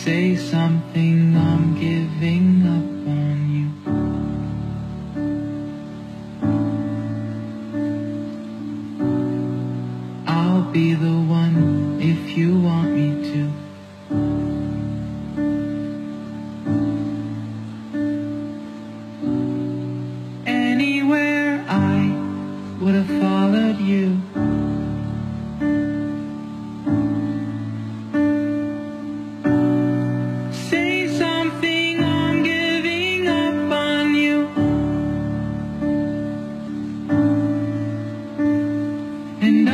Say something, I'm giving up on you. I'll be the one if you want me to. Anywhere I would have followed you. Say something, I'm giving up on you. And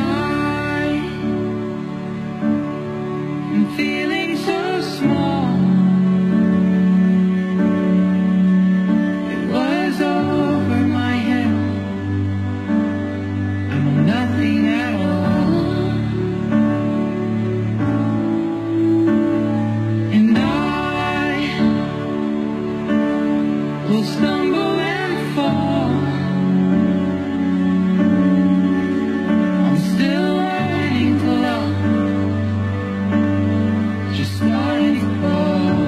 I'm feeling so small. It was over my head. I know nothing at all. And I will stumble and fall. I'm still learning to love, just starting to fall.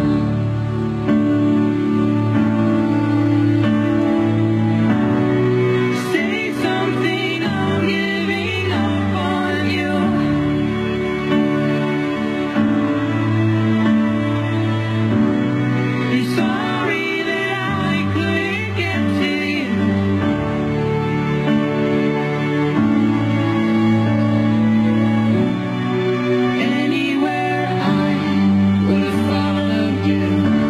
Say something, I'm giving up on you. I'm sorry that I couldn't get to you. Anywhere I would have followed you.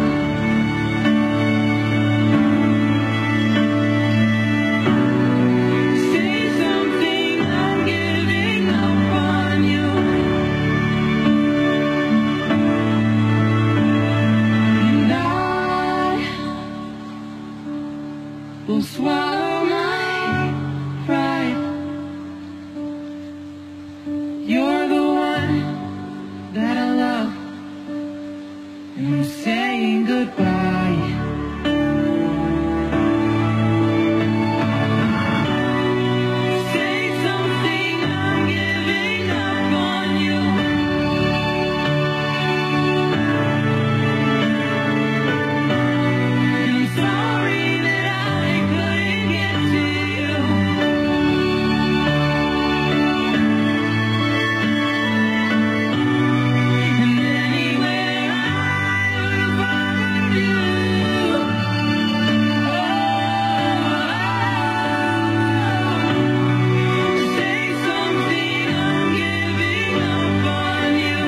Say something, I'm giving up on you. And I will swallow my pride. You're the one that I love, and I'm saying goodbye. Say something, I'm giving up on you. And I'm sorry that I couldn't get to you. And anywhere I would have followed you. Say something, I'm giving up on you.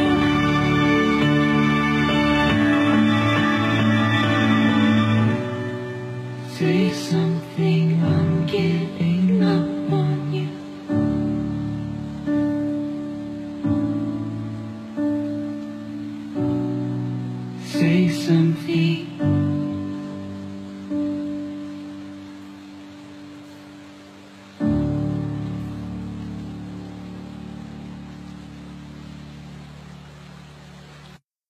Say something, I'm giving up on you. Say something.